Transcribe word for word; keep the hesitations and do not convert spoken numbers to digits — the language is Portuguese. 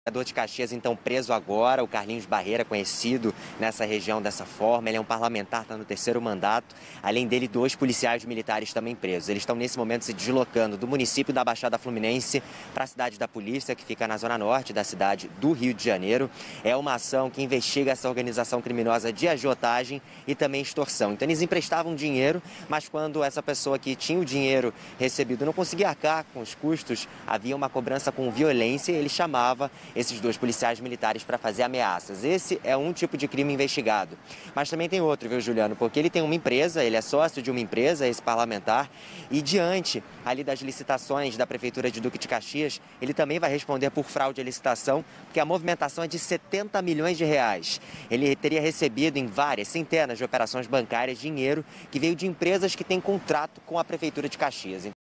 vereador de Caxias, então, preso agora, o Carlinhos Barreira, conhecido nessa região dessa forma. Ele é um parlamentar, está no terceiro mandato. Além dele, dois policiais militares também presos. Eles estão, nesse momento, se deslocando do município da Baixada Fluminense para a cidade da polícia, que fica na zona norte da cidade do Rio de Janeiro. É uma ação que investiga essa organização criminosa de agiotagem e também extorsão. Então, eles emprestavam dinheiro, mas quando essa pessoa que tinha o dinheiro recebido não conseguia arcar com os custos, havia uma cobrança com violência e ele chamava esses dois policiais militares para fazer ameaças. Esse é um tipo de crime investigado. Mas também tem outro, viu, Juliano? Porque ele tem uma empresa, ele é sócio de uma empresa, esse parlamentar, e diante ali das licitações da Prefeitura de Duque de Caxias, ele também vai responder por fraude à licitação, porque a movimentação é de setenta milhões de reais. Ele teria recebido em várias centenas de operações bancárias dinheiro que veio de empresas que têm contrato com a Prefeitura de Caxias.